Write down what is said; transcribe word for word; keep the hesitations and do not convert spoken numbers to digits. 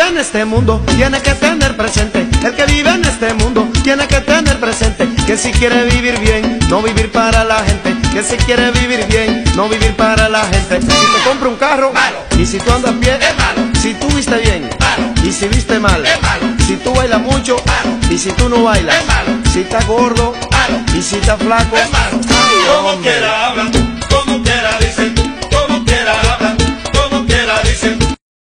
en este mundo tiene que tener presente, el que vive en este mundo tiene que tener presente, que si quiere vivir bien, no vivir para la gente, que si quiere vivir bien, no vivir para la gente. Si te compra un carro, malo. Y si tú andas bien, Es malo. Si tú viste bien, malo. Y si viste mal, Es malo. Si tú bailas mucho, malo. Y si tú no bailas, Es malo. Si estás gordo, malo. Y si estás flaco, Es malo. ay, Como hombre. quiera hablan, como quiera dicen.